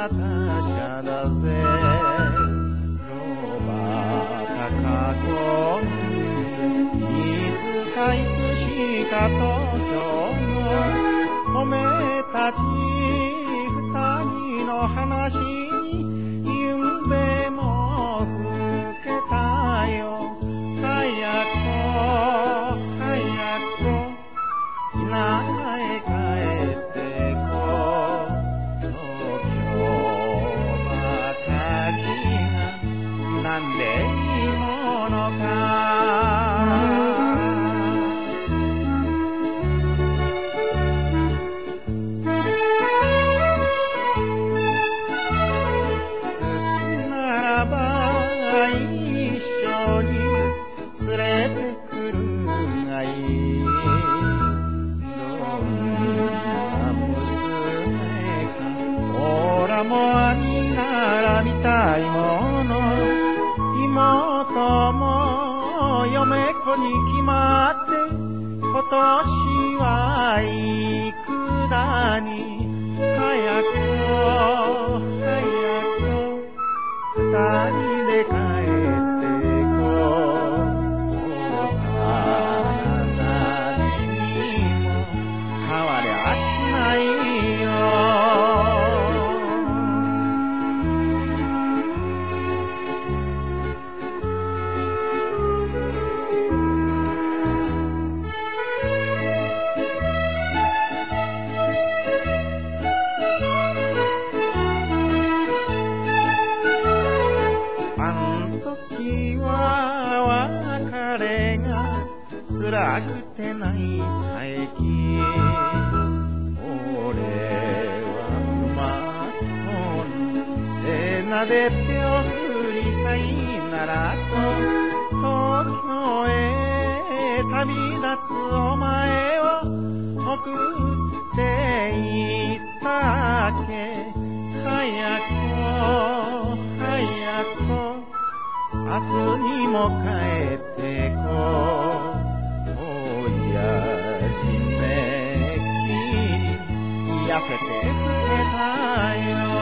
他者だぜ。ロバタ過去いつかいつしか東京のおめえたち二人の話にゆんべもふけたよ。早く早く田舎へ帰ってこう。東京ばかりがなんでいいものか。一緒に連れてくるがいい。どんな娘かおらも兄なら見たいもの。妹も嫁子に決まって今年は幾だに。早く早く二人で帰ってこう。幼なじみも変わりゃしないよ。あん時は別れが辛くて泣いた駅。俺は馬の背なで手を振りさいならと東京へ旅立つお前を送っていったっけ。早く早く明日にも帰ってこう。親父めきり痩せて老けたよ。